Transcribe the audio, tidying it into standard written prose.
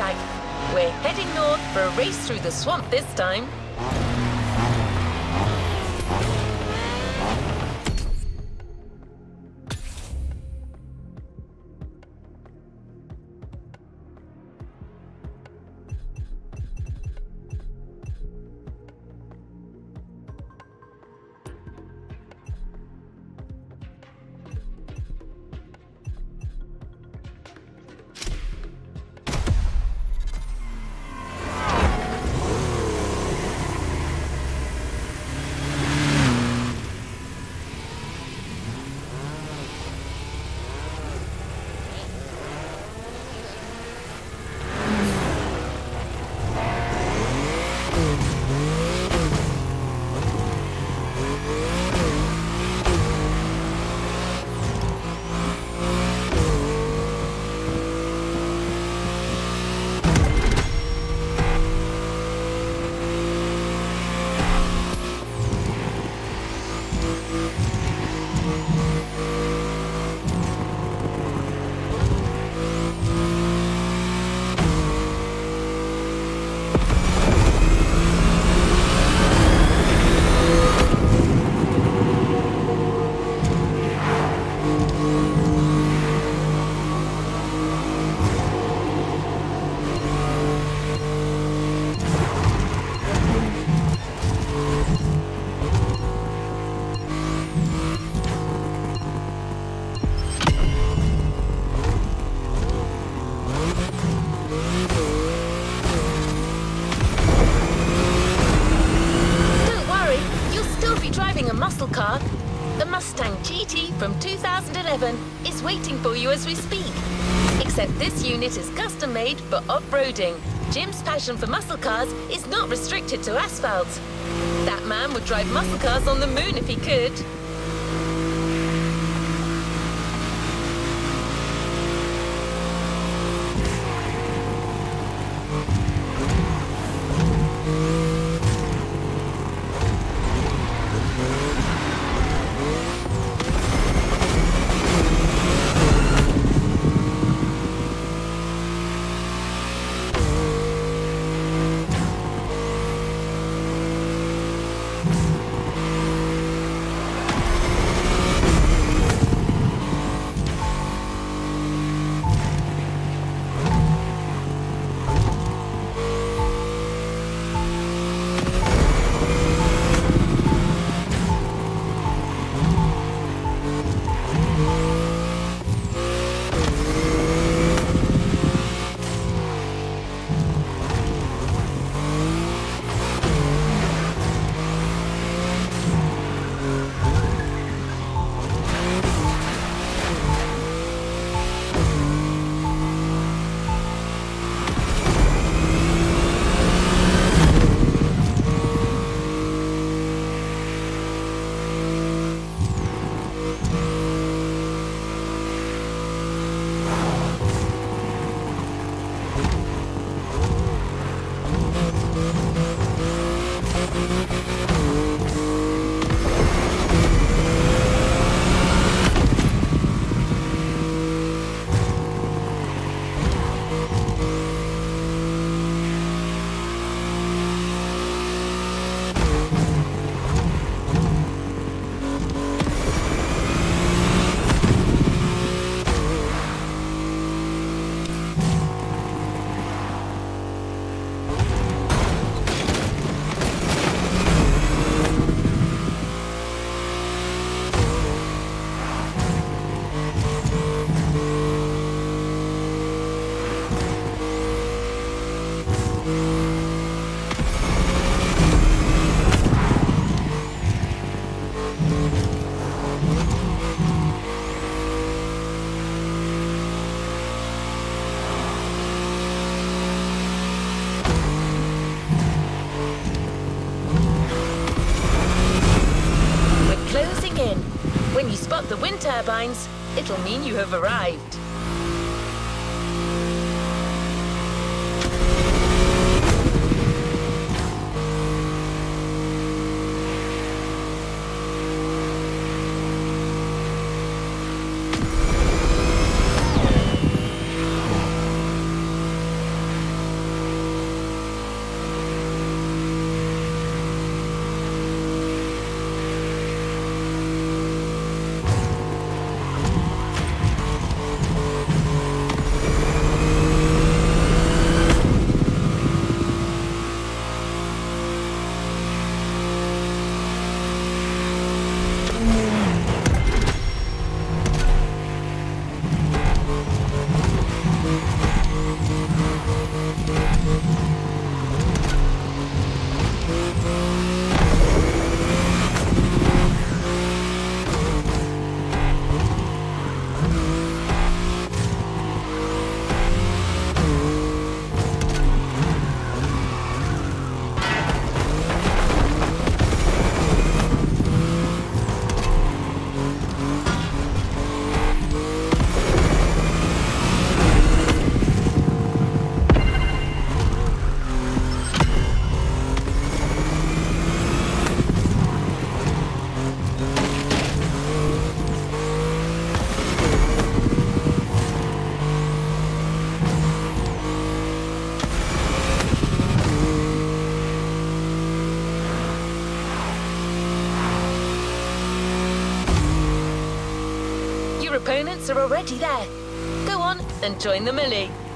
track. We're heading north for a race through the swamp this time. Muscle car, the Mustang GT from 2011, is waiting for you as we speak. Except this unit is custom made for off-roading. Jim's passion for muscle cars is not restricted to asphalt. That man would drive muscle cars on the moon if he could. When you spot the wind turbines, it'll mean you have arrived. opponents are already there. Go on and join the melee.